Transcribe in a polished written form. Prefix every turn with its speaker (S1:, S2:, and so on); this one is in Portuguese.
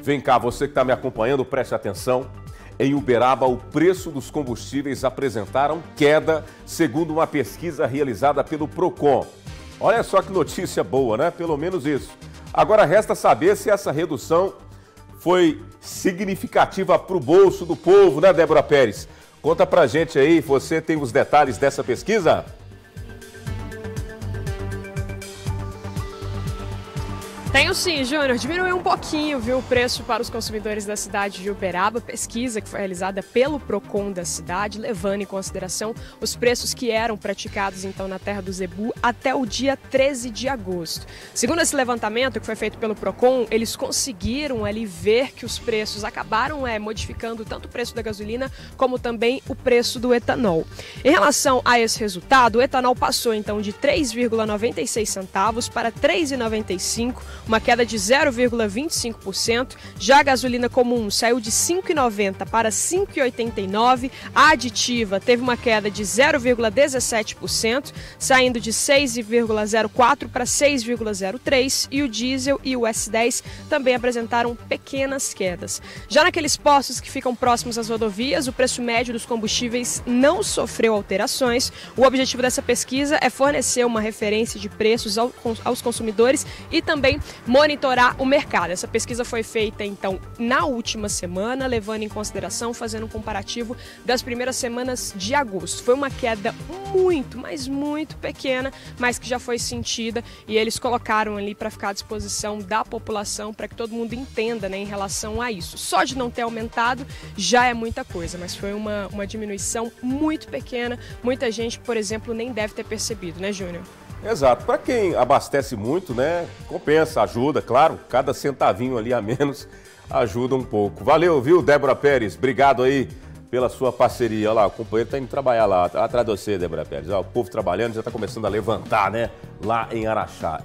S1: Vem cá, você que está me acompanhando, preste atenção. Em Uberaba, o preço dos combustíveis apresentaram queda, segundo uma pesquisa realizada pelo Procon. Olha só que notícia boa, né? Pelo menos isso. Agora resta saber se essa redução foi significativa para o bolso do povo, né, Débora Pérez? Conta pra gente aí, você tem os detalhes dessa pesquisa?
S2: Tenho sim, Júnior. Diminuiu um pouquinho, viu, o preço para os consumidores da cidade de Uberaba. Pesquisa que foi realizada pelo Procon da cidade, levando em consideração os preços que eram praticados então na terra do Zebu até o dia 13 de agosto. Segundo esse levantamento que foi feito pelo Procon, eles conseguiram ali ver que os preços acabaram modificando tanto o preço da gasolina como também o preço do etanol. Em relação a esse resultado, o etanol passou então de 3,96 centavos para 3,95, uma queda de 0,25%. Já a gasolina comum saiu de 5,90 para 5,89. A aditiva teve uma queda de 0,17%, saindo de 6,04 para 6,03. E o diesel e o S10 também apresentaram pequenas quedas. Já naqueles postos que ficam próximos às rodovias, o preço médio dos combustíveis não sofreu alterações. O objetivo dessa pesquisa é fornecer uma referência de preços aos consumidores e também monitorar o mercado. Essa pesquisa foi feita, então, na última semana, levando em consideração, fazendo um comparativo das primeiras semanas de agosto. Foi uma queda muito, mas muito pequena, mas que já foi sentida e eles colocaram ali para ficar à disposição da população, para que todo mundo entenda, né, em relação a isso. Só de não ter aumentado já é muita coisa, mas foi uma diminuição muito pequena. Muita gente, por exemplo, nem deve ter percebido, né, Júnior?
S1: Exato. Para quem abastece muito, né, compensa, ajuda, claro. Cada centavinho ali a menos ajuda um pouco. Valeu, viu, Débora Pérez? Obrigado aí pela sua parceria. Olha lá, o companheiro está indo trabalhar lá. Atrás de você, Débora Pérez. Olha, o povo trabalhando já está começando a levantar, né, lá em Araxá.